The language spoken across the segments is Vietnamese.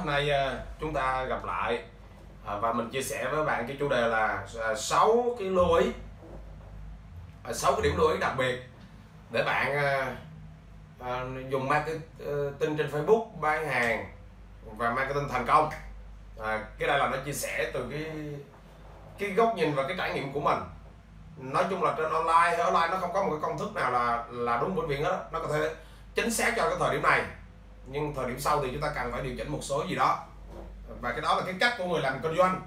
hôm nay chúng ta gặp lại và mình chia sẻ với bạn cái chủ đề là 6 cái lưu ý, 6 cái điểm lưu ý đặc biệt để bạn dùng marketing trên Facebook bán hàng và marketing thành công. Cái đây là nó chia sẻ từ cái góc nhìn và cái trải nghiệm của mình. Nói chung là trên online hay offline nó không có một cái công thức nào là đúng vĩnh viễn hết. Nó có thể chính xác cho cái thời điểm này, nhưng thời điểm sau thì chúng ta cần phải điều chỉnh một số gì đó, và cái đó là cái cách của người làm kinh doanh.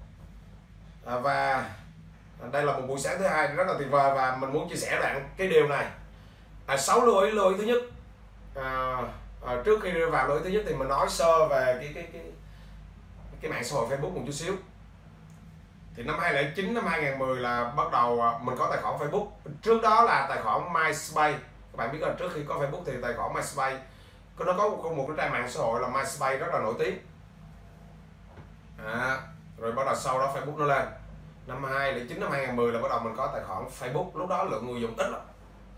Và đây là một buổi sáng thứ hai rất là tuyệt vời và mình muốn chia sẻ với bạn cái điều này. 6 lưu ý thứ nhất. Trước khi đưa vào lưu ý thứ nhất thì mình nói sơ về cái mạng xã hội Facebook một chút xíu. Thì năm 2009 năm 2010 là bắt đầu mình có tài khoản Facebook. Trước đó là tài khoản MySpace. Các bạn biết là trước khi có Facebook thì tài khoản MySpace nó có một cái trang mạng xã hội là MySpace rất là nổi tiếng. Rồi bắt đầu sau đó Facebook nó lên. Năm 2009 năm 2010 là bắt đầu mình có tài khoản Facebook. Lúc đó lượng người dùng ít lắm.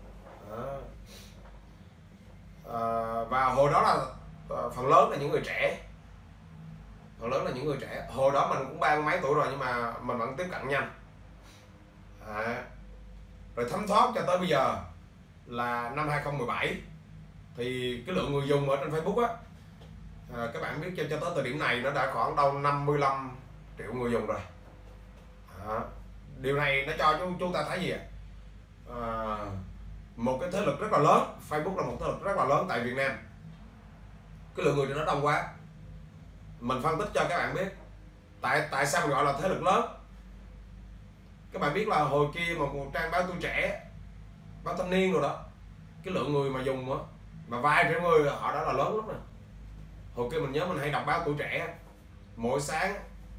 Và hồi đó là phần lớn là những người trẻ. Hồi đó mình cũng 30 mấy tuổi rồi nhưng mà mình vẫn tiếp cận nhanh. Rồi thấm thoát cho tới bây giờ là năm 2017 thì cái lượng người dùng ở trên Facebook á, các bạn biết cho tới thời điểm này nó đã khoảng đâu 55 triệu người dùng rồi. Điều này nó cho chúng ta thấy gì ạ? Một cái thế lực rất là lớn. Facebook là một thế lực rất là lớn tại Việt Nam. Cái lượng người thì nó đông quá. Mình phân tích cho các bạn biết tại sao mình gọi là thế lực lớn. Các bạn biết là hồi kia mà một trang báo Tuổi Trẻ, báo Thanh Niên rồi đó, cái lượng người mà dùng á, mà vài triệu người họ đã là lớn lắm rồi. Hồi kia mình nhớ mình hay đọc báo Tuổi Trẻ. Mỗi sáng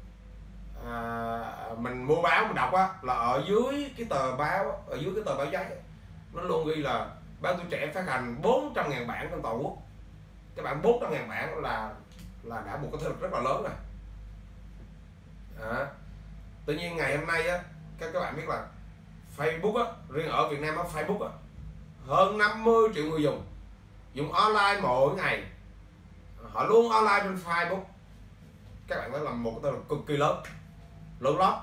mình mua báo mình đọc á, là ở dưới cái tờ báo, ở dưới cái tờ báo giấy nó luôn ghi là báo Tuổi Trẻ phát hành 400.000 bản trên toàn quốc. Các bạn 400.000 bản là đã một cái thế lực rất là lớn rồi. Tự nhiên ngày hôm nay á, các bạn biết là Facebook á, riêng ở Việt Nam á, Facebook á, hơn 50 triệu người dùng online mỗi ngày. Họ luôn online trên Facebook. Các bạn thấy là một cái thế lực cực kỳ lớn lắm.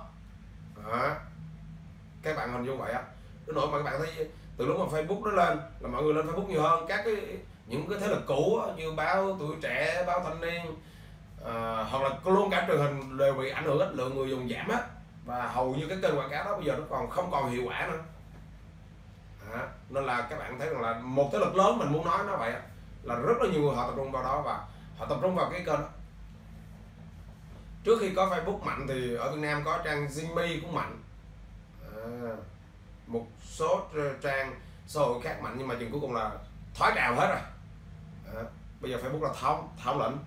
Các bạn hình dung vậy á. Đến nỗi mà các bạn thấy từ lúc mà Facebook nó lên là mọi người lên Facebook nhiều hơn những cái thế lực cũ á, như báo Tuổi Trẻ, báo Thanh Niên, hoặc là luôn cả truyền hình đều bị ảnh hưởng ít, lượng người dùng giảm á, và hầu như cái kênh quảng cáo đó bây giờ nó không còn hiệu quả nữa. Nên là các bạn thấy rằng là một thế lực lớn, mình muốn nói nó vậy là rất là nhiều người họ tập trung vào đó và họ tập trung vào cái kênh đó. Trước khi có Facebook mạnh thì ở Việt Nam có trang Zing cũng mạnh, một số trang xã hội khác mạnh, nhưng mà chừng cuối cùng là thoái trào hết rồi. Bây giờ Facebook là thống lĩnh.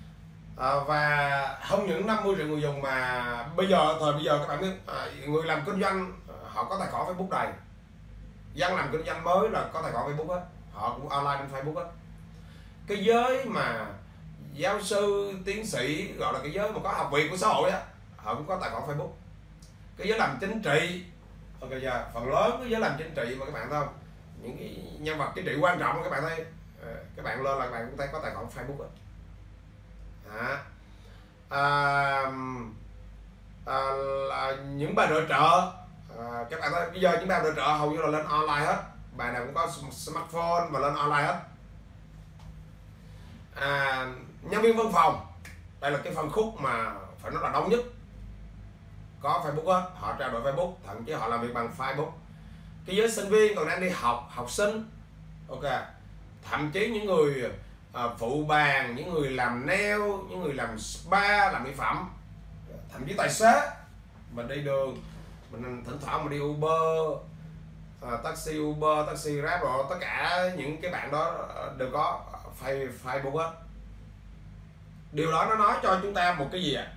Và không những 50 triệu người dùng mà thời bây giờ các bạn biết, người làm kinh doanh họ có tài khoản Facebook đầy, dân làm kinh doanh mới là có tài khoản Facebook hết, họ cũng online trên Facebook hết. Cái giới mà giáo sư, tiến sĩ, gọi là cái giới mà có học vị của xã hội á, họ cũng có tài khoản Facebook. Cái giới làm chính trị, phần lớn cái giới làm chính trị mà các bạn thấy không, những cái nhân vật chính trị quan trọng các bạn thấy, các bạn lên là các bạn cũng thấy có tài khoản Facebook á. Là những bài nội trợ, các bạn thấy bây giờ những bài nội trợ hầu như là lên online hết, bài nào cũng có smartphone và lên online hết. Nhân viên văn phòng, đây là cái phân khúc mà phải nói là đông nhất, có Facebook hết, họ trao đổi Facebook, thậm chí họ làm việc bằng Facebook. Cái giới sinh viên còn đang đi học sinh, thậm chí những người phụ bàn, những người làm nail, những người làm spa, làm mỹ phẩm, thậm chí tài xế mình đi đường, mình thỉnh thoảng mình đi Uber, taxi Grab, rồi tất cả những cái bạn đó đều có Facebook hết. Điều đó nó nói cho chúng ta một cái gì ạ?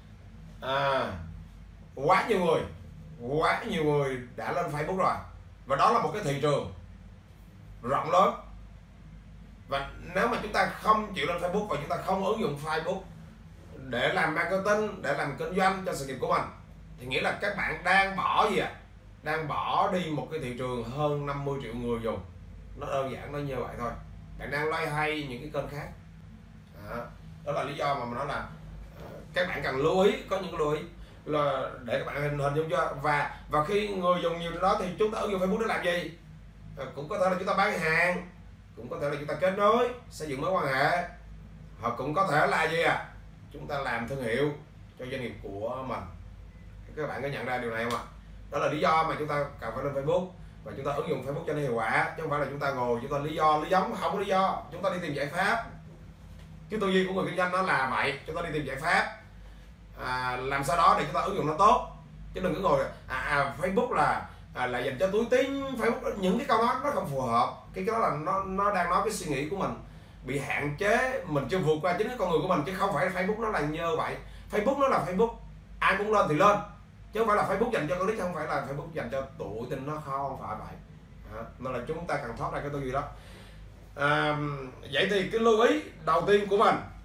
Quá nhiều người đã lên Facebook rồi, và đó là một cái thị trường rộng lớn. Và nếu mà chúng ta không chịu lên Facebook và chúng ta không ứng dụng Facebook để làm marketing, để làm kinh doanh cho sự nghiệp của mình, thì nghĩa là các bạn đang bỏ gì ạ? Đang bỏ đi một cái thị trường hơn 50 triệu người dùng. Nó đơn giản nó như vậy thôi. Bạn đang loay hoay những cái kênh khác. Đó là lý do mà mình nói là các bạn cần lưu ý, có những lưu ý là để các bạn hình dung chưa. Và khi người dùng nhiều đó thì chúng ta ứng dụng Facebook để làm gì? Cũng có thể là chúng ta bán hàng, cũng có thể là chúng ta kết nối, xây dựng mối quan hệ, hoặc cũng có thể là gì chúng ta làm thương hiệu cho doanh nghiệp của mình. Các bạn có nhận ra điều này không ạ? Đó là lý do mà chúng ta cần phải lên Facebook và chúng ta ứng dụng Facebook cho nó hiệu quả, chứ không phải là chúng ta ngồi chúng ta lý do không có lý do, chúng ta đi tìm giải pháp. Cái tư duy của người kinh doanh nó là vậy, chúng ta đi tìm giải pháp làm sao đó để chúng ta ứng dụng nó tốt, chứ đừng cứ ngồi Facebook là dành cho túi tín, Facebook những cái câu đó nó không phù hợp. Cái đó là nó đang nói cái suy nghĩ của mình bị hạn chế, mình chưa vượt qua chính cái con người của mình, chứ không phải Facebook nó là như vậy. Facebook nó là Facebook, ai muốn lên thì lên, chứ không phải là Facebook dành cho con nít, không phải là Facebook dành cho tuổi tin, nó không phải vậy. Nên là chúng ta cần thoát ra cái tư duy đó. Vậy thì cái lưu ý đầu tiên của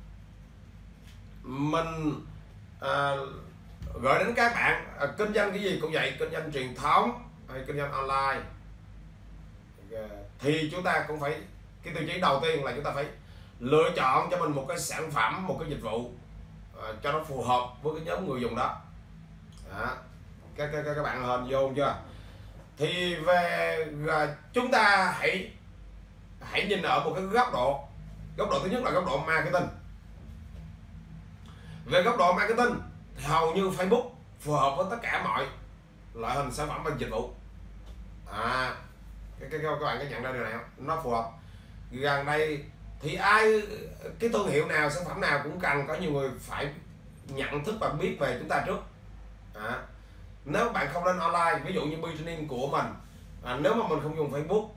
mình gửi đến các bạn kinh doanh cái gì cũng vậy, kinh doanh truyền thống hay kinh doanh online, thì chúng ta cũng phải, cái tiêu chí đầu tiên là chúng ta phải lựa chọn cho mình một cái sản phẩm, một cái dịch vụ cho nó phù hợp với cái nhóm người dùng đó. Các bạn hình vô chưa? Thì về chúng ta hãy nhìn ở một cái góc độ thứ nhất là góc độ marketing. Về góc độ marketing thì hầu như Facebook phù hợp với tất cả mọi loại hình sản phẩm và dịch vụ. Các bạn có nhận ra điều này không? Nó phù hợp. Gần đây thì cái thương hiệu nào, sản phẩm nào cũng cần có nhiều người phải nhận thức và biết về chúng ta trước. Nếu bạn không lên online, ví dụ như business của mình, nếu mà mình không dùng Facebook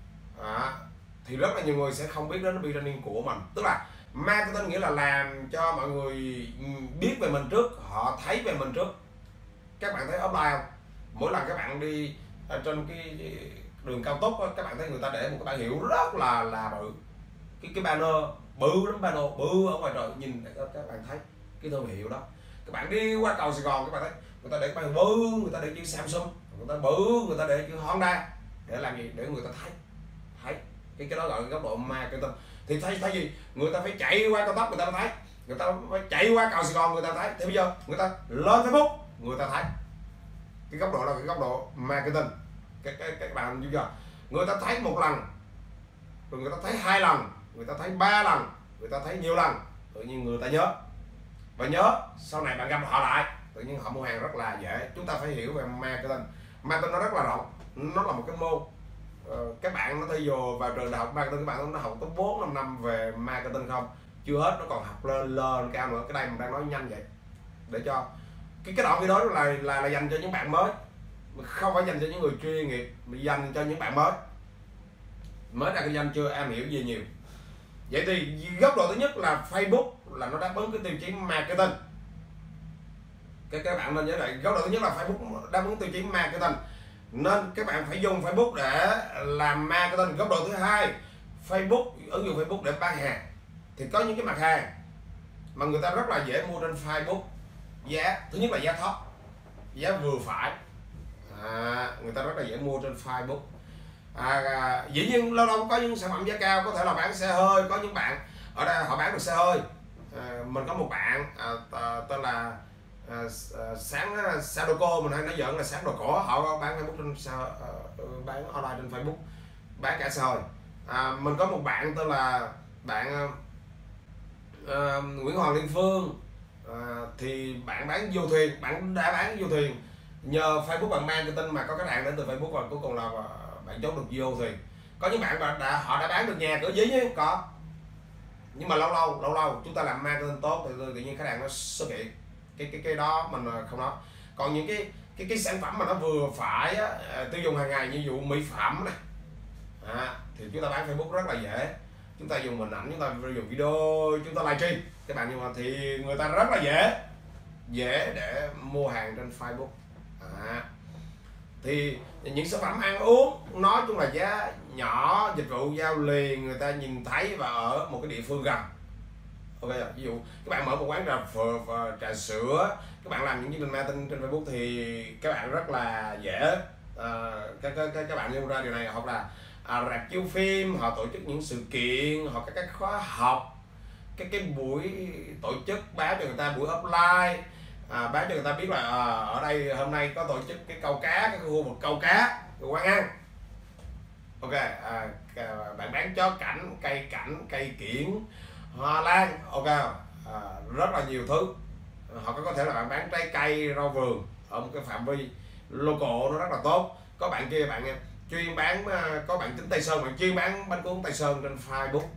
thì rất là nhiều người sẽ không biết đến business của mình. Tức là marketing nghĩa là làm cho mọi người biết về mình trước, họ thấy về mình trước. Các bạn thấy offline không? Mỗi lần các bạn đi trên cái đường cao tốc đó, các bạn thấy người ta để một cái bảng hiệu rất là bự, cái banner bự lắm, banner bự ở ngoài trời, nhìn các bạn thấy cái thương hiệu đó. Các bạn đi qua cầu Sài Gòn, các bạn thấy người ta để cái bảng bự, người ta để chữ Samsung, người ta bự, người ta để chữ Honda, để làm gì? Để người ta thấy cái đó gọi là góc độ marketing. Thì thay vì người ta phải chạy qua cao tốc người ta thấy, người ta phải chạy qua cầu Sài Gòn người ta thấy, thì bây giờ người ta lên Facebook người ta thấy. Cái góc độ là cái góc độ marketing. Các bạn như giờ người ta thấy một lần, rồi người ta thấy 2 lần, người ta thấy 3 lần, người ta thấy nhiều lần, tự nhiên người ta nhớ, và nhớ sau này bạn gặp họ lại, tự nhiên họ mua hàng rất là dễ. Chúng ta phải hiểu về marketing. Marketing nó rất là rộng, nó là một cái môn. Các bạn nó thay vô vào trường đại học marketing, các bạn nó học tới 4-5 năm về marketing không, chưa hết, nó còn học lên cao nữa. Cái đây mình đang nói nhanh vậy để cho cái đoạn video đó là dành cho những bạn mới, không phải dành cho những người chuyên nghiệp, mà dành cho những bạn mới ra kinh doanh chưa am hiểu gì nhiều. Vậy thì góc độ thứ nhất là Facebook là nó đáp ứng cái tiêu chí marketing. Các bạn nên nhớ lại, góc độ thứ nhất là Facebook đáp ứng tiêu chí marketing, nên các bạn phải dùng Facebook để làm marketing. Góc độ thứ hai, Facebook, ứng dụng Facebook để bán hàng. Thì có những cái mặt hàng mà người ta rất là dễ mua trên Facebook, giá thứ nhất là giá thấp, giá vừa phải, người ta rất là dễ mua trên Facebook. Dĩ nhiên lâu lâu có những sản phẩm giá cao, có thể là bán xe hơi. Có những bạn ở đây họ bán được xe hơi. Mình có một bạn tên là Sáng Sadoko, mình hay nói giỡn là Sáng Đồ Cổ. Họ bán Facebook trên bán online trên Facebook, bán cả xe hơi. Mình có một bạn tên là bạn Nguyễn Hoàng Liên Phương, thì bạn bán du thuyền, bạn đã bán du thuyền nhờ Facebook bạn marketing mà có khách hàng đến từ Facebook, và cuối cùng là bạn chốt được vô thuyền. Có những bạn họ đã bán được nhà cửa dí nhé, có, nhưng mà lâu lâu chúng ta làm marketing tốt thì tự nhiên khách hàng nó xuất hiện. Cái đó mình không nói. Còn những cái sản phẩm mà nó vừa phải tiêu dùng hàng ngày, như dụ mỹ phẩm này, thì chúng ta bán Facebook rất là dễ. Chúng ta dùng hình ảnh, chúng ta dùng video, chúng ta livestream các bạn, nhưng mà thì người ta rất là dễ để mua hàng trên Facebook. Thì những sản phẩm ăn uống nói chung là giá nhỏ, dịch vụ giao liền, người ta nhìn thấy và ở một cái địa phương gần. Ok, ví dụ các bạn mở một quán trà sữa, các bạn làm những chương trình marketing trên Facebook thì các bạn rất là dễ. Các bạn liên ra điều này, hoặc là rạp chiếu phim, họ tổ chức những sự kiện, hoặc các khóa học, cái buổi tổ chức, báo cho người ta buổi offline, báo cho người ta biết là ở đây hôm nay có tổ chức cái câu cá, cái khu vực câu cá, quán ăn. Ok, bạn bán chó cảnh, cây kiển, hoa lan, ok, rất là nhiều thứ. Họ có thể là bạn bán trái cây, rau vườn ở một cái phạm vi local nó rất là tốt. Có bạn kia bạn chuyên bán, có bạn tính Tây Sơn, bạn chuyên bán bánh cuốn Tây Sơn trên Facebook,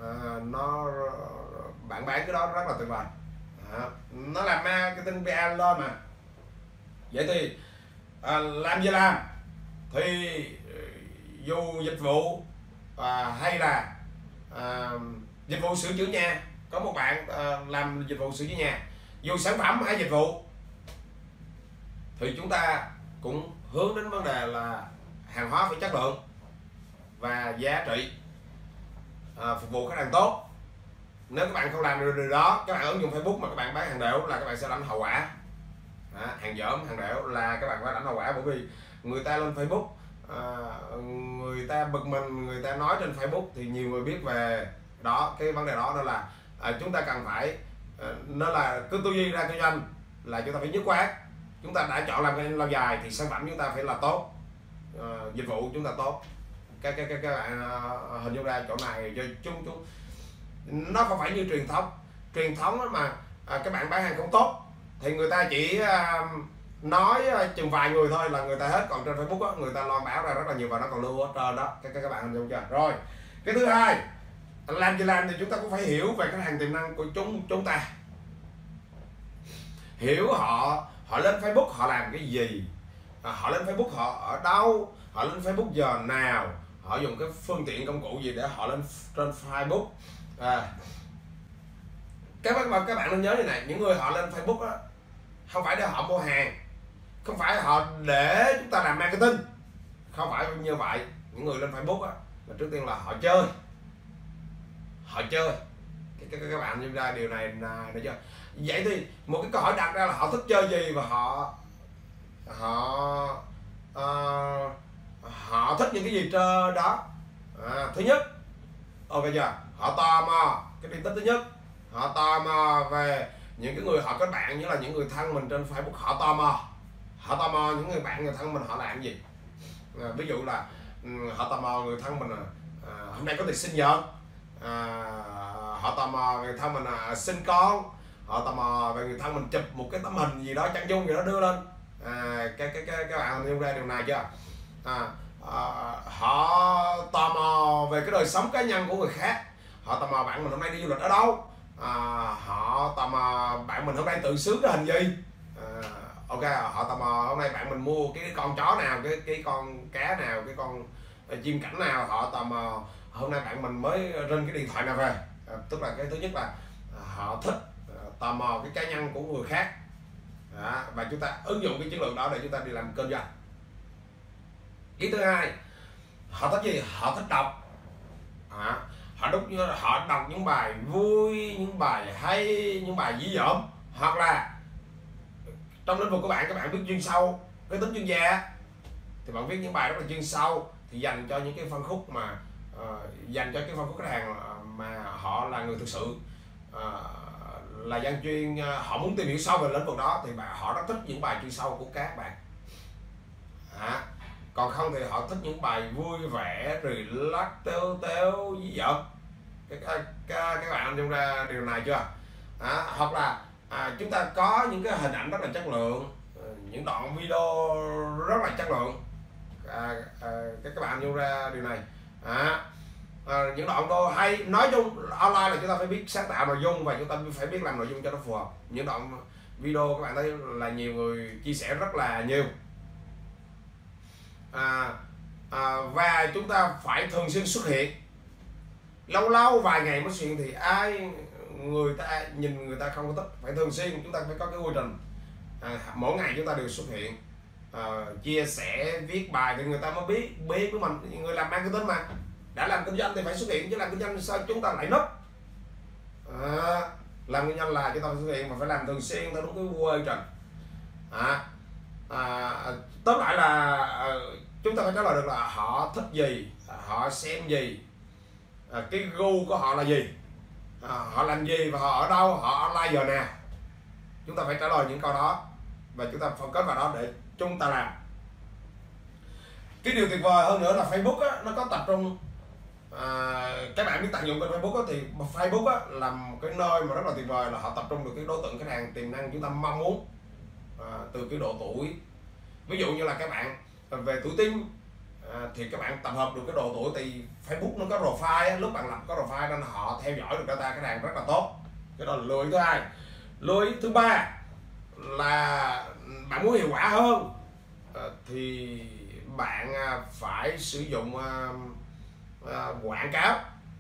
bạn bán cái đó rất là tuyệt vời. Nó làm marketing PR lên mà. Vậy thì làm gì làm thì dù dịch vụ hay là dịch vụ sửa chữa nhà, có một bạn làm dịch vụ sửa chữa nhà, dù sản phẩm hay dịch vụ thì chúng ta cũng hướng đến vấn đề là hàng hóa phải chất lượng và giá trị, phục vụ khách hàng tốt. Nếu các bạn không làm được điều đó, các bạn ứng dụng Facebook mà các bạn bán hàng đểu là các bạn sẽ lãnh hậu quả. Hàng dởm, hàng đểu là các bạn phải lãnh hậu quả, bởi vì người ta lên Facebook, người ta bực mình, người ta nói trên Facebook thì nhiều người biết về đó. Cái vấn đề đó là chúng ta cần phải nó là cứ tư duy ra kinh doanh là chúng ta phải nhất quán. Chúng ta đã chọn làm kinh doanh lâu dài thì sản phẩm chúng ta phải là tốt, dịch vụ chúng ta tốt. Các bạn hình dung ra chỗ này cho chúng nó không phải như truyền thống mà các bạn bán hàng không tốt thì người ta chỉ nói chừng vài người thôi là người ta hết, còn trên Facebook đó, người ta loan báo ra rất là nhiều và nó còn lưu ở trên đó. Các bạn hình dung chưa? Rồi cái thứ hai, làm gì làm thì chúng ta cũng phải hiểu về khách hàng tiềm năng của chúng ta, hiểu họ lên Facebook họ làm cái gì, họ lên Facebook họ ở đâu, họ lên Facebook giờ nào, họ dùng cái phương tiện công cụ gì để họ lên trên Facebook. Các bạn nên nhớ như này, những người họ lên Facebook đó, không phải để họ mua hàng, không phải họ để chúng ta làm marketing, không phải như vậy. Những người lên Facebook đó, là trước tiên là họ chơi. Các bạn nhìn ra điều này được chưa? Vậy thì một cái câu hỏi đặt ra là họ thích chơi gì và họ thích những cái gì trên đó. Thứ nhất, ok chưa? Họ tò mò, cái điểm thứ nhất, họ tò mò về những cái người họ kết bạn, như là những người thân mình trên Facebook. Họ tò mò những người bạn, người thân mình họ làm gì. Ví dụ là họ tò mò người thân mình hôm nay có tiệc sinh nhật, họ tò mò người thân mình sinh con, họ tò mò về người thân mình chụp một cái tấm hình gì đó chân dung gì đó đưa lên. Các bạn hiểu ra điều này chưa? Họ tò mò về cái đời sống cá nhân của người khác, họ tò mò bạn mình hôm nay đi du lịch ở đâu, họ tò mò bạn mình hôm nay tự sướng cái hình gì. Ok, họ tò mò hôm nay bạn mình mua cái con chó nào, cái con cá nào, cái con chim cảnh nào. Họ tò mò hôm nay bạn mình mới rinh cái điện thoại nào về. Tức là cái thứ nhất là họ thích tò mò cái cá nhân của người khác. Và chúng ta ứng dụng cái chiến lược đó để chúng ta đi làm kinh doanh. Cái thứ hai, họ thích gì? Họ thích đọc. Họ đọc những bài vui, những bài hay, những bài dí dỏm, hoặc là trong lĩnh vực của bạn, các bạn biết chuyên sâu, cái tính chuyên gia thì bạn viết những bài rất là chuyên sâu, thì dành cho những cái phân khúc mà dành cho cái phân khúc khách hàng mà họ là người thực sự là dân chuyên, họ muốn tìm hiểu sâu về lĩnh vực đó thì họ rất thích những bài chuyên sâu của các bạn. Còn không thì họ thích những bài vui vẻ, relax, tếu dí dỏm. Các bạn nhận ra điều này chưa? Hoặc là chúng ta có những cái hình ảnh rất là chất lượng, những đoạn video rất là chất lượng. Các bạn nhận ra điều này. Những đoạn video hay, nói chung online là chúng ta phải biết sáng tạo nội dung và chúng ta phải biết làm nội dung cho nó phù hợp. Những đoạn video các bạn thấy là nhiều người chia sẻ rất là nhiều. Và chúng ta phải thường xuyên xuất hiện, lâu vài ngày mới xuất hiện thì người ta nhìn người ta không có thích. Phải thường xuyên, chúng ta phải có cái quy trình, mỗi ngày chúng ta đều xuất hiện, chia sẻ, viết bài thì người ta mới biết của mình. Người làm marketing mà, đã làm kinh doanh thì phải xuất hiện, chứ làm kinh doanh sao chúng ta lại núp. Làm kinh doanh là chúng ta phải xuất hiện mà phải làm thường xuyên theo đúng cái quy trình. Tóm lại là chúng ta phải trả lời được là họ thích gì, họ xem gì, cái gu của họ là gì. họ làm gì và họ ở đâu, họ online giờ nào. Chúng ta phải trả lời những câu đó và chúng ta phân kết vào đó để chúng ta làm. Cái điều tuyệt vời hơn nữa là Facebook á, nó có tập trung các bạn biết tận dụng kênh Facebook á, thì Facebook á, là một cái nơi mà rất là tuyệt vời, là họ tập trung được cái đối tượng khách hàng tiềm năng chúng ta mong muốn từ cái độ tuổi. Ví dụ như là các bạn về tuổi teen thì các bạn tập hợp được cái độ tuổi, thì Facebook nó có profile á, lúc bạn lập có profile nên họ theo dõi được data khách hàng rất là tốt. Cái đó là lưu ý thứ hai. Lưu ý thứ ba là bạn muốn hiệu quả hơn thì bạn phải sử dụng quảng cáo.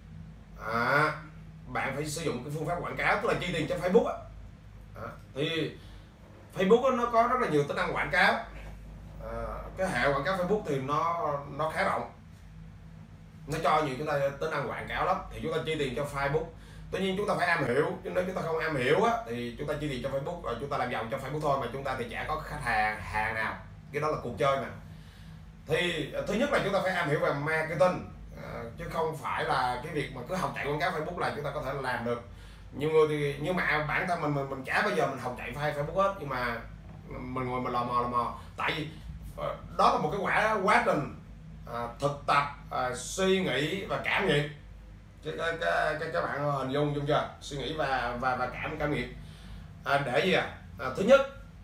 Bạn phải sử dụng cái phương pháp quảng cáo, tức là chi tiền cho Facebook á. Thì Facebook á, nó có rất là nhiều tính năng quảng cáo. Cái hệ quảng cáo Facebook thì nó khá rộng, nó cho nhiều chúng ta tính năng quảng cáo lắm, thì chúng ta chi tiền cho Facebook. Tuy nhiên chúng ta phải am hiểu, chứ nếu chúng ta không am hiểu á, thì chúng ta chi tiền cho Facebook rồi chúng ta làm giàu cho Facebook thôi, mà chúng ta thì chả có khách hàng nào. Cái đó là cuộc chơi mà. Thì thứ nhất là chúng ta phải am hiểu về marketing, chứ không phải là cái việc mà cứ học chạy quảng cáo Facebook là chúng ta có thể làm được. Nhiều người thì, nhưng mà bản thân mình chả bao giờ mình học chạy Facebook hết, nhưng mà mình ngồi mình lò mò, tại vì đó là một cái quá trình thực tập, suy nghĩ và cảm nghiệm. Các bạn hình dung chưa? Suy nghĩ và cảm nghiệm. Để gì thứ nhất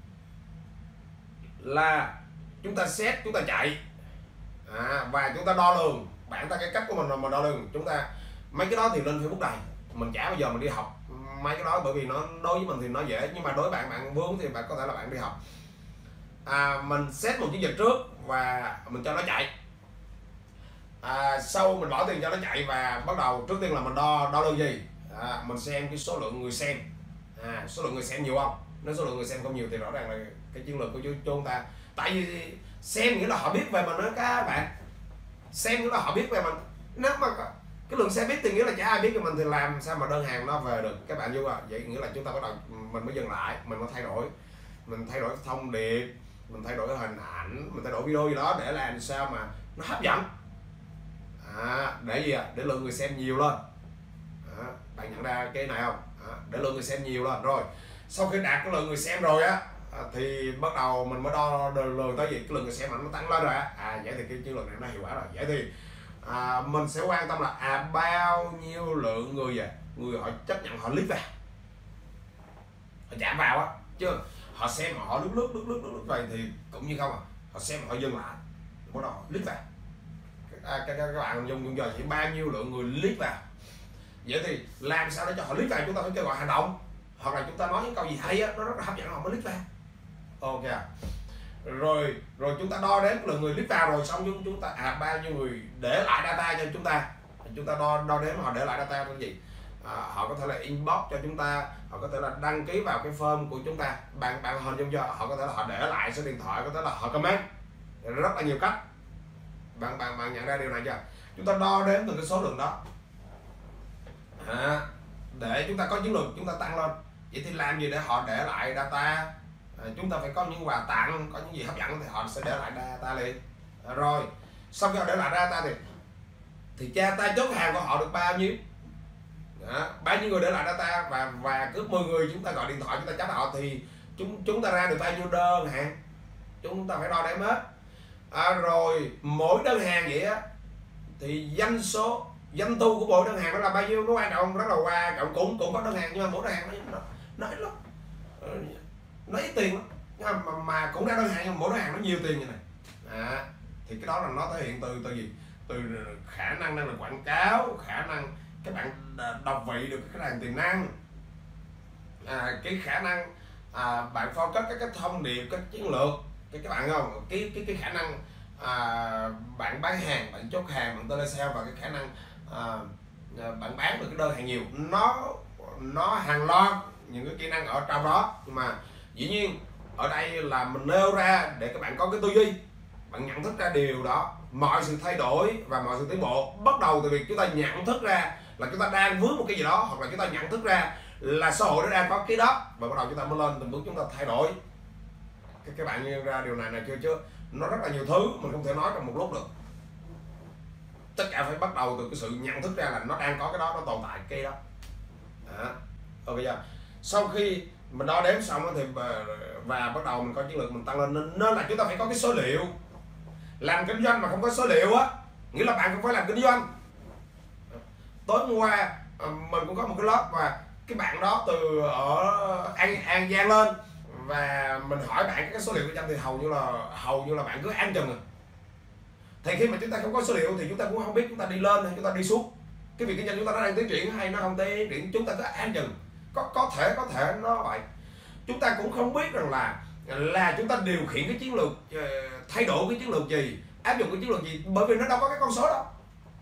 là chúng ta set, chúng ta chạy và chúng ta đo lường. Bản thân cái cách của mình là mình đo lường. Chúng ta mấy cái đó thì lên Facebook này mình chả bao giờ mình đi học mấy cái đó, bởi vì nó đối với mình thì nó dễ, nhưng mà đối với bạn vướng thì bạn có thể là bạn đi học. Mình set một chiến dịch trước và mình cho nó chạy. Sau mình bỏ tiền cho nó chạy và bắt đầu trước tiên là mình đo lường gì, mình xem cái số lượng người xem. Số lượng người xem nhiều không? Nếu số lượng người xem không nhiều thì rõ ràng là cái chiến lược của chúng ta, tại vì xem nghĩa là họ biết về mình đó các bạn. Xem nghĩa là họ biết về mình. Nếu mà cái lượng xem biết thì nghĩa là chả ai biết về mình thì làm sao mà đơn hàng nó về được các bạn. Vậy nghĩa là chúng ta bắt đầu mình mới dừng lại, mình mới thay đổi. Mình thay đổi thông điệp, mình thay đổi hình ảnh, mình thay đổi video gì đó để làm sao mà nó hấp dẫn. Để gì để lượng người xem nhiều lên. Bạn nhận ra cái này không? Để lượng người xem nhiều lên. Rồi sau khi đạt cái lượng người xem rồi á, thì bắt đầu mình mới đo lường tới gì, cái lượng người xem nó tăng lên rồi á. Vậy thì cái chiến lược này nó hiệu quả rồi. Vậy thì mình sẽ quan tâm là bao nhiêu lượng người họ chấp nhận họ click vào, họ chạm vào á, chứ họ xem mà họ lướt vậy thì cũng như không họ xem mà họ dừng lại bắt đầu click vào. Các bạn dùng giờ chỉ bao nhiêu lượng người click vào. Vậy thì làm sao để cho họ click vào, chúng ta phải kêu gọi hành động, hoặc là chúng ta nói những câu gì hay á, nó rất là hấp dẫn họ mới click vào. Ok. Rồi chúng ta đo đếm lượng người click vào rồi xong chúng ta bao nhiêu người để lại data cho chúng ta đo đếm họ để lại data cái gì. Họ có thể là inbox cho chúng ta, họ có thể là đăng ký vào cái form của chúng ta. Bạn hình dung chưa? Họ có thể là họ để lại số điện thoại, có thể là họ comment, rất là nhiều cách. Bạn nhận ra điều này chưa? Chúng ta đo đếm từng cái số lượng đó để chúng ta có chiến lược chúng ta tăng lên. Vậy thì làm gì để họ để lại data? Chúng ta phải có những quà tặng, có những gì hấp dẫn thì họ sẽ để lại data liền. Rồi sau khi họ để lại data thì data chốt hàng của họ được bao nhiêu? Bao nhiêu người để lại data, và cứ 10 người chúng ta gọi điện thoại chúng ta chấm họ thì chúng ta ra được bao nhiêu đơn hàng, chúng ta phải đo đếm hết. Rồi mỗi đơn hàng vậy á thì doanh thu của mỗi đơn hàng nó là bao nhiêu, nó quan trọng, rất là quan trọng. Cũng có đơn hàng nhưng mà mỗi đơn hàng nó ít lắm, nó ít tiền lắm, mà cũng ra đơn hàng nhưng mỗi đơn hàng nó nhiều tiền như này. Thì cái đó là nó thể hiện từ gì? Từ khả năng là quảng cáo, khả năng các bạn đọc vị được cái khách hàng tiềm năng, cái khả năng bạn focus các cái thông điệp, các chiến lược, các bạn không, cái khả năng bạn bán hàng, bạn chốt hàng, bạn telesale, và cái khả năng bạn bán được cái đơn hàng nhiều. Nó hàng loạt những cái kỹ năng ở trong đó, nhưng mà dĩ nhiên ở đây là mình nêu ra để các bạn có cái tư duy, bạn nhận thức ra điều đó. Mọi sự thay đổi và mọi sự tiến bộ bắt đầu từ việc chúng ta nhận thức ra là chúng ta đang vướng một cái gì đó, hoặc là chúng ta nhận thức ra là xã hội nó đang có cái đó, và bắt đầu chúng ta mới lên từng bước chúng ta thay đổi. Các bạn nhận ra điều này chưa chứ? Nó rất là nhiều thứ mình không thể nói trong một lúc được. Tất cả phải bắt đầu từ cái sự nhận thức ra là nó đang có cái đó, nó tồn tại cái đó. Ok chưa? Sau khi mình đo đếm xong thì và bắt đầu mình có chiến lược mình tăng lên, nên là chúng ta phải có cái số liệu. Làm kinh doanh mà không có số liệu á, nghĩa là bạn không phải làm kinh doanh. Tối hôm qua mình cũng có một cái lớp và cái bạn đó từ ở An Giang lên, và mình hỏi bạn cái số liệu kinh doanh thì hầu như là bạn cứ ăn chừng rồi. Thì khi mà chúng ta không có số liệu thì chúng ta cũng không biết chúng ta đi lên hay chúng ta đi xuống. Cái việc kinh doanh chúng ta nó đang tiến triển hay nó không tiến triển, chúng ta cứ ăn chừng. Có thể nó vậy. Chúng ta cũng không biết rằng là chúng ta điều khiển cái chiến lược, thay đổi cái chiến lược gì, áp dụng cái chiến lược gì, bởi vì nó đâu có cái con số đâu.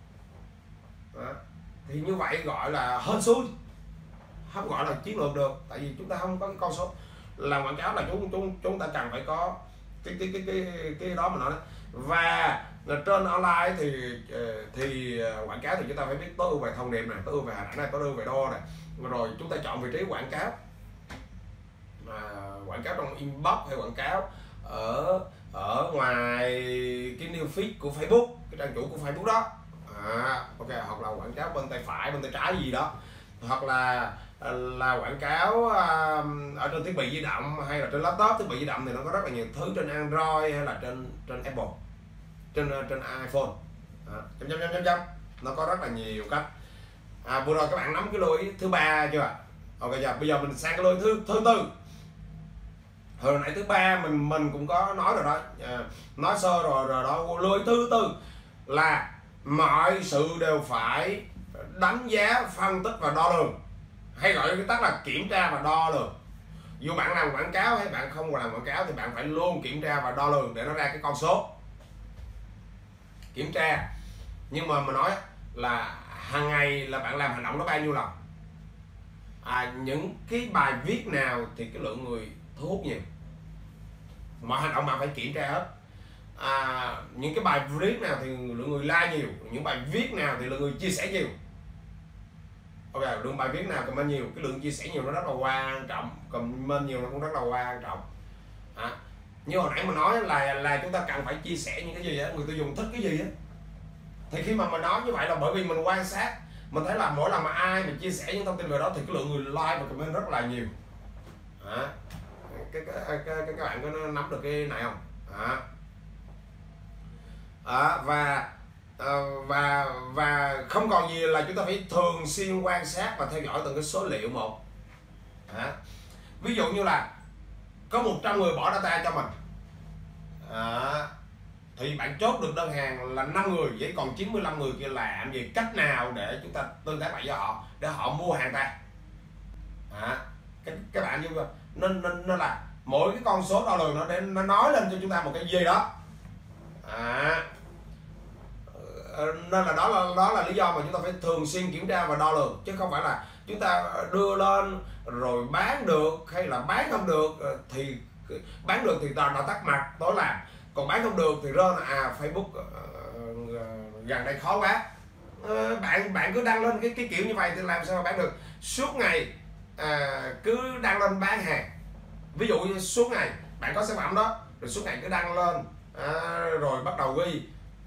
Thì như vậy gọi là hên xui, không gọi là chiến lược được, tại vì chúng ta không có cái con số. Làm quảng cáo là chúng ta cần phải có cái đó mà nói đó. Và trên online thì quảng cáo thì chúng ta phải biết tối ưu về thông điệp này, tối ưu về hình ảnh này, tối ưu về đo này, rồi chúng ta chọn vị trí quảng cáo, quảng cáo trong inbox hay quảng cáo ở ngoài cái new feed của Facebook, cái trang chủ của Facebook đó, ok, hoặc là quảng cáo bên tay phải, bên tay trái gì đó, hoặc là quảng cáo ở trên thiết bị di động hay là trên laptop. Thiết bị di động thì nó có rất là nhiều thứ, trên Android hay là trên Apple, trên iPhone, nó có rất là nhiều cách. Vừa rồi các bạn nắm cái lối thứ ba chưa? Ok giờ bây giờ mình sang cái lối thứ tư. Hồi nãy thứ ba mình cũng có nói rồi đó, nói sơ rồi đó. Lối thứ tư là mọi sự đều phải đánh giá, phân tích và đo lường, hay gọi cái tắt là kiểm tra và đo lường. Dù bạn làm quảng cáo hay bạn không làm quảng cáo thì bạn phải luôn kiểm tra và đo lường để nó ra cái con số. Kiểm tra, nhưng mà mình nói là hàng ngày là bạn làm hành động đó bao nhiêu lần, những cái bài viết nào thì cái lượng người thu hút nhiều, mọi hành động bạn phải kiểm tra hết. Những cái bài viết nào thì lượng người like nhiều, những bài viết nào thì lượng người chia sẻ nhiều. Ok, lượng bài viết nào comment nhiều, cái lượng chia sẻ nhiều nó rất là quan trọng, comment nhiều nó cũng rất là quan trọng. Như hồi nãy mình nói là chúng ta cần phải chia sẻ những cái gì á, người tiêu dùng thích cái gì á. Thì khi mà mình nói như vậy là bởi vì mình quan sát, mình thấy là mỗi lần mà ai mà chia sẻ những thông tin về đó thì cái lượng người like và comment rất là nhiều. Các bạn có nắm được cái này không? Và không còn gì là chúng ta phải thường xuyên quan sát và theo dõi từng cái số liệu một. Ví dụ như là có 100 người bỏ data cho mình, thì bạn chốt được đơn hàng là 5 người, vậy còn 95 người kia làm gì, cách nào để chúng ta tương tác lại với họ để họ mua hàng ta. Các bạn như nên là mỗi cái con số đo lường nó nói lên cho chúng ta một cái gì đó. Nên là đó là lý do mà chúng ta phải thường xuyên kiểm tra và đo lường, chứ không phải là chúng ta đưa lên rồi bán được hay là bán không được. Thì bán được thì đòi tắt mặt tối làm, còn bán không được thì rơi Facebook gần đây khó quá. Bạn cứ đăng lên cái kiểu như vậy thì làm sao mà bán được. Suốt ngày cứ đăng lên bán hàng, ví dụ như suốt ngày bạn có sản phẩm đó rồi suốt ngày cứ đăng lên, rồi bắt đầu ghi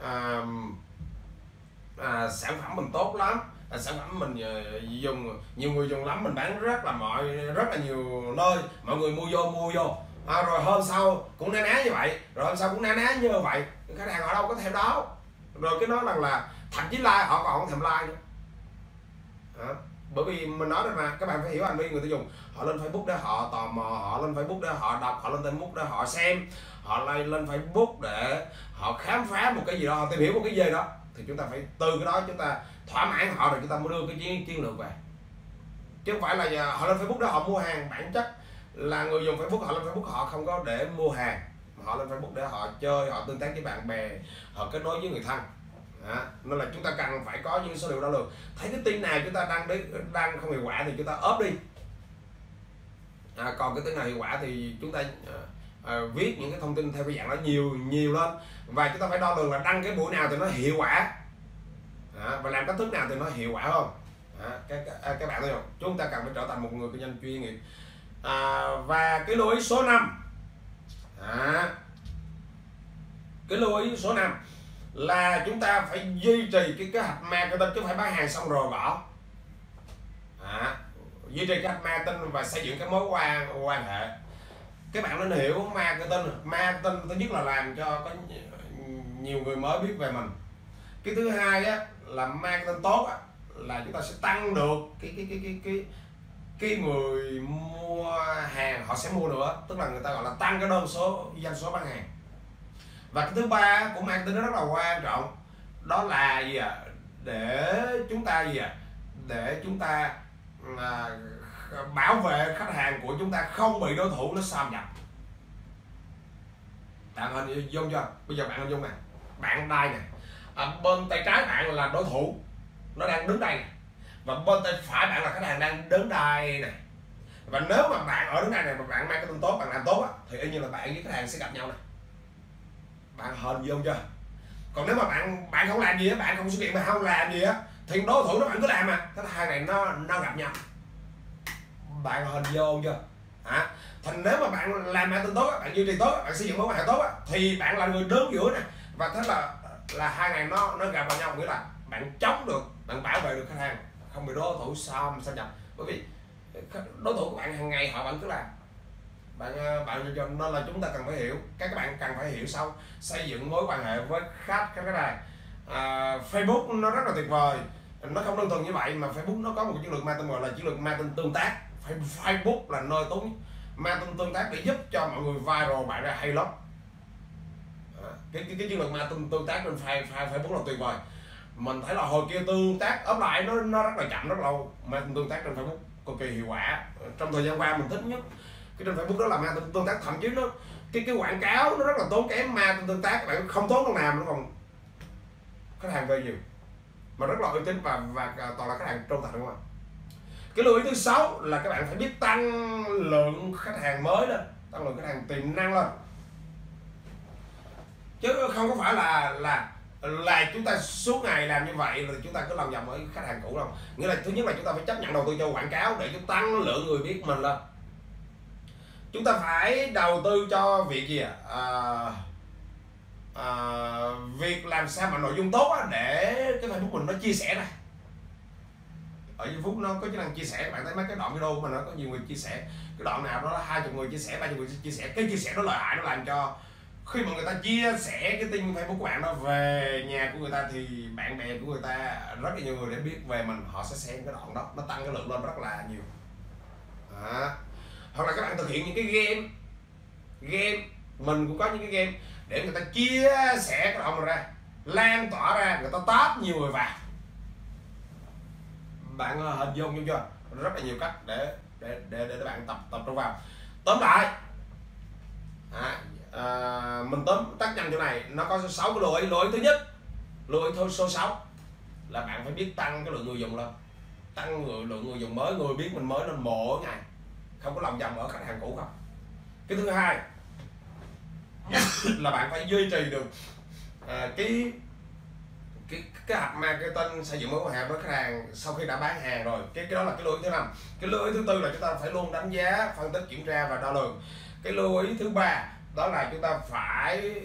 sản phẩm mình tốt lắm, sản phẩm mình dùng nhiều người dùng lắm, mình bán rất là nhiều nơi, mọi người mua vô. Rồi hôm sau cũng ná ná như vậy, rồi hôm sau cũng ná ná như vậy, khách hàng họ đâu có theo đó. Rồi cái nói là thậm chí like họ còn không thèm like nữa. Bởi vì mình nói rồi mà, các bạn phải hiểu hành vi người tiêu dùng. Họ lên Facebook để họ tò mò, họ lên Facebook để họ đọc, họ lên Facebook để họ xem, họ lên Facebook để họ khám phá một cái gì đó, họ tìm hiểu một cái gì đó. Thì chúng ta phải từ cái đó chúng ta thỏa mãn họ rồi chúng ta mới đưa cái chiến lược về, chứ không phải là họ lên Facebook để họ mua hàng. Bản chất là người dùng Facebook, họ lên Facebook họ không có để mua hàng, mà họ lên Facebook để họ chơi, họ tương tác với bạn bè, họ kết nối với người thân. Nên là chúng ta cần phải có những số liệu đo lường. Thấy cái tin nào chúng ta đăng không hiệu quả thì chúng ta ốp đi, còn cái tin nào hiệu quả thì chúng ta viết những cái thông tin theo cái dạng đó nhiều lên. Và chúng ta phải đo lường là đăng cái buổi nào thì nó hiệu quả, và làm cách thức nào thì nó hiệu quả không. Các bạn thấy không, chúng ta cần phải trở thành một người kinh doanh chuyên nghiệp. Và cái lưu ý số 5, cái lưu ý số 5 là chúng ta phải duy trì cái kế hoạch marketing, chứ không phải bán hàng xong rồi bỏ. duy trì các marketing và xây dựng các mối quan hệ. Các bạn nên hiểu marketing thứ nhất là làm cho có nhiều người mới biết về mình. Cái thứ hai á, là marketing tốt á, là chúng ta sẽ tăng được cái người mua hàng họ sẽ mua nữa, tức là người ta gọi là tăng cái doanh số bán hàng. Và cái thứ ba của marketing nó rất là quan trọng, đó là gì ạ? Để chúng ta bảo vệ khách hàng của chúng ta không bị đối thủ nó xâm nhập. Bạn hình dung chưa? Bây giờ bạn hình dung nè, bạn đây nè, bên tay trái bạn là đối thủ nó đang đứng đây nè, và bên tay phải bạn là khách hàng đang đứng đây nè. Và nếu mà bạn ở đứng đây này mà bạn marketing tốt, bạn làm tốt á, thì y như là bạn với khách hàng sẽ gặp nhau nè. Bạn hình dung chưa? Còn nếu mà bạn không làm gì á, bạn không xuất hiện mà không làm gì á, thì đối thủ nó bạn cứ làm mà, cái hai này nó gặp nhau. Bạn hình dung chưa? Thành nếu mà bạn làm marketing tốt, bạn duy trì tốt, bạn xây dựng mối quan hệ tốt, thì bạn là người đứng giữa nè, và thế là hai này nó gặp vào nhau, nghĩa là bạn chống được, bạn bảo vệ được khách hàng không bị đối thủ xâm nhập. Bởi vì đối thủ của bạn hàng ngày họ vẫn cứ làm bạn cho nên là chúng ta cần phải hiểu, các bạn cần phải hiểu sau xây dựng mối quan hệ với khách cái này. Facebook nó rất là tuyệt vời, nó không đơn thuần như vậy mà Facebook nó có một chiến lược marketing gọi là chiến lược marketing tương tác. Facebook là nơi tốt marketing tương tác để giúp cho mọi người viral bạn ra hay lắm. Cái chiến lược marketing tương tác trên Facebook là tuyệt vời. Mình thấy là hồi kia tương tác offline nó rất là chậm, rất lâu, marketing tương tác trên Facebook cực kỳ hiệu quả. Trong thời gian qua mình thích nhất cái trên Facebook đó là marketing tương tác, thậm chí nó cái quảng cáo nó rất là tốn kém, marketing tương tác các bạn không tốn đồng nào, nó còn khách hàng về nhiều mà rất là uy tín và toàn là khách hàng trung thành, đúng không? Cái lưu ý thứ 6 là các bạn phải biết tăng lượng khách hàng mới lên, tăng lượng khách hàng tiềm năng lên, chứ không có phải là chúng ta suốt ngày làm như vậy rồi chúng ta cứ lòng vòng với khách hàng cũ đâu. Nghĩa là thứ nhất là chúng ta phải chấp nhận đầu tư cho quảng cáo để chúng tăng lượng người biết mình lên. Chúng ta phải đầu tư cho việc gì việc làm sao mà nội dung tốt để cái Facebook mình nó chia sẻ này. Ở Facebook nó có chức năng chia sẻ, các bạn thấy mấy cái đoạn video của mình nó có nhiều người chia sẻ, cái đoạn nào đó là 20 người chia sẻ, 30 người chia sẻ, cái chia sẻ nó lợi hại, nó làm cho khi mà người ta chia sẻ cái tin Facebook của bạn đó về nhà của người ta thì bạn bè của người ta rất là nhiều người để biết về mình, họ sẽ xem cái đoạn đó, nó tăng cái lượng lên rất là nhiều. Hoặc là các bạn thực hiện những cái game mình cũng có những cái game để người ta chia sẻ cái đoạn này ra, lan tỏa ra, người ta tap nhiều người vào. Bạn hình dung chưa? Rất là nhiều cách để bạn tập trung vào. Tóm lại mình tóm tắt nhanh chỗ này, nó có 6 cái lưu ý. Lưu ý thứ nhất, lưu ý số 6 là bạn phải biết tăng cái lượng người dùng lên, tăng lượng người dùng mới, người biết mình mới lên mỗi ngày, không có lòng vòng ở khách hàng cũ không. Cái thứ hai là bạn phải duy trì được cái hạt marketing, xây dựng mối quan hệ với khách hàng sau khi đã bán hàng rồi. Cái đó là cái lưu ý thứ 5. Cái lưu ý thứ 4 là chúng ta phải luôn đánh giá, phân tích, kiểm tra và đo lường. Cái lưu ý thứ 3 đó là chúng ta phải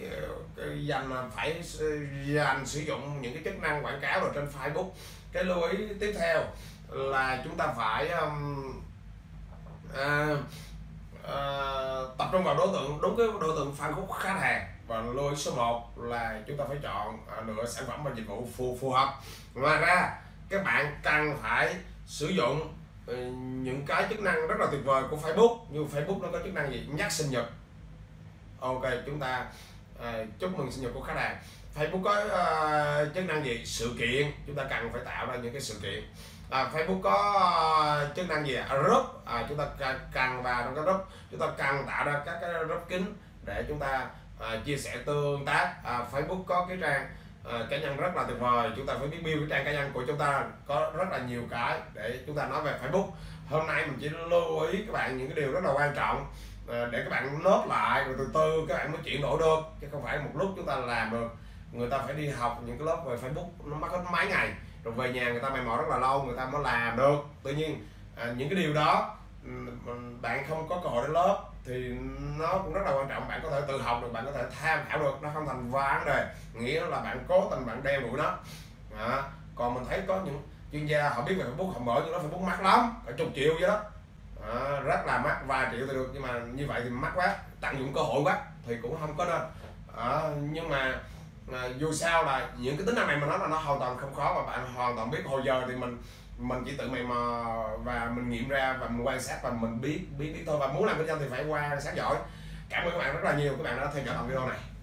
dành sử dụng những cái chức năng quảng cáo rồi trên Facebook. Cái lưu ý tiếp theo là chúng ta phải tập trung vào đối tượng, đúng cái đối tượng phân khúc khách hàng. Và lưu ý số 1 là chúng ta phải chọn lựa sản phẩm và dịch vụ phù hợp. Ngoài ra các bạn cần phải sử dụng những cái chức năng rất là tuyệt vời của Facebook. Như Facebook nó có chức năng gì? Nhắc sinh nhật. Ok, chúng ta chúc mừng sinh nhật của khách hàng. Facebook có chức năng gì? Sự kiện. Chúng ta cần phải tạo ra những cái sự kiện. Facebook có chức năng gì? Group. Chúng ta cần vào trong cái group, chúng ta cần tạo ra các cái group kín để chúng ta chia sẻ tương tác. Facebook có cái trang cá nhân rất là tuyệt vời, chúng ta phải biết build cái trang cá nhân của chúng ta, có rất là nhiều cái để chúng ta nói về Facebook. Hôm nay mình chỉ lưu ý các bạn những cái điều rất là quan trọng để các bạn nốt lại rồi từ từ các bạn mới chuyển đổi được, chứ không phải một lúc chúng ta làm được. Người ta phải đi học những cái lớp về Facebook nó mất hết mấy ngày rồi về nhà người ta mày mò rất là lâu người ta mới làm được. Tuy nhiên những cái điều đó bạn không có cơ hội đến lớp thì nó cũng rất là quan trọng. Bạn có thể tự học được, bạn có thể tham khảo được, nó không thành vấn đề, nghĩa là bạn cố tình bạn đeo đuổi nó. Còn mình thấy có những chuyên gia họ biết về Facebook họ mở, nhưng đó Facebook mắc lắm, cả chục triệu vậy đó. Rất là mắc, vài triệu thì được, nhưng mà như vậy thì mắc quá, tận dụng cơ hội quá thì cũng không có nên. Nhưng mà dù sao là những cái tính năng này mà nói là nó hoàn toàn không khó, và bạn hoàn toàn biết. Hồi giờ thì mình chỉ tự mày mò và mình nghiệm ra và mình quan sát và mình biết thôi, và muốn làm kinh doanh thì phải quan sát giỏi. Cảm ơn các bạn rất là nhiều, các bạn đã theo dõi video này.